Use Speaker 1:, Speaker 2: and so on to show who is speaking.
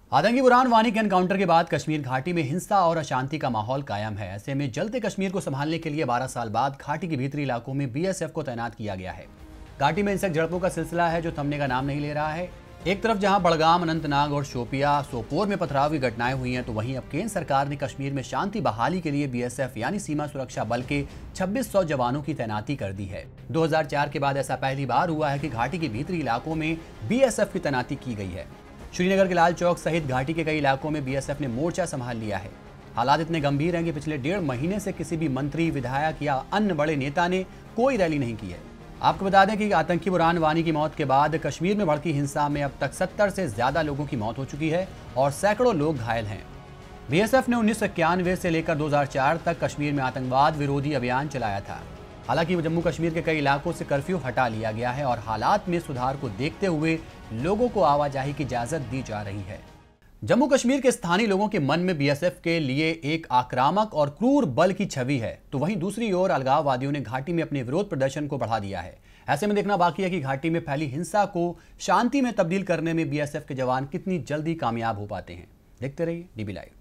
Speaker 1: आतंकी बुरहान वानी के एनकाउंटर के बाद कश्मीर घाटी में हिंसा और अशांति का माहौल कायम है। ऐसे में जलते कश्मीर को संभालने के लिए 12 साल बाद घाटी के भीतरी इलाकों में बीएसएफ को तैनात किया गया है। घाटी में हिंसक झड़पों का सिलसिला है जो थमने का नाम नहीं ले रहा है। एक तरफ जहां बड़गाम, अनंतनाग और शोपिया, सोपोर में पथराव की घटनाएं हुई हैं, तो वहीं अब केंद्र सरकार ने कश्मीर में शांति बहाली के लिए बीएसएफ यानी सीमा सुरक्षा बल के 2600 जवानों की तैनाती कर दी है। 2004 के बाद ऐसा पहली बार हुआ है कि घाटी के भीतरी इलाकों में बीएसएफ की तैनाती की गई है। श्रीनगर के लाल चौक सहित घाटी के कई इलाकों में बीएसएफ ने मोर्चा संभाल लिया है। हालात इतने गंभीर हैं कि पिछले 1.5 महीने से किसी भी मंत्री, विधायक या अन्य बड़े नेता ने कोई रैली नहीं की है। आपको बता दें कि आतंकी बुरहान वानी की मौत के बाद कश्मीर में भड़की हिंसा में अब तक 70 से ज्यादा लोगों की मौत हो चुकी है और सैकड़ों लोग घायल हैं। बीएसएफ ने 1991 से लेकर 2004 तक कश्मीर में आतंकवाद विरोधी अभियान चलाया था। हालांकि जम्मू कश्मीर के कई इलाकों से कर्फ्यू हटा लिया गया है और हालात में सुधार को देखते हुए लोगों को आवाजाही की इजाजत दी जा रही है। जम्मू कश्मीर के स्थानीय लोगों के मन में बीएसएफ के लिए एक आक्रामक और क्रूर बल की छवि है, तो वहीं दूसरी ओर अलगाववादियों ने घाटी में अपने विरोध प्रदर्शन को बढ़ा दिया है। ऐसे में देखना बाकी है कि घाटी में फैली हिंसा को शांति में तब्दील करने में बीएसएफ के जवान कितनी जल्दी कामयाब हो पाते हैं। देखते रहिए डीबी लाइव।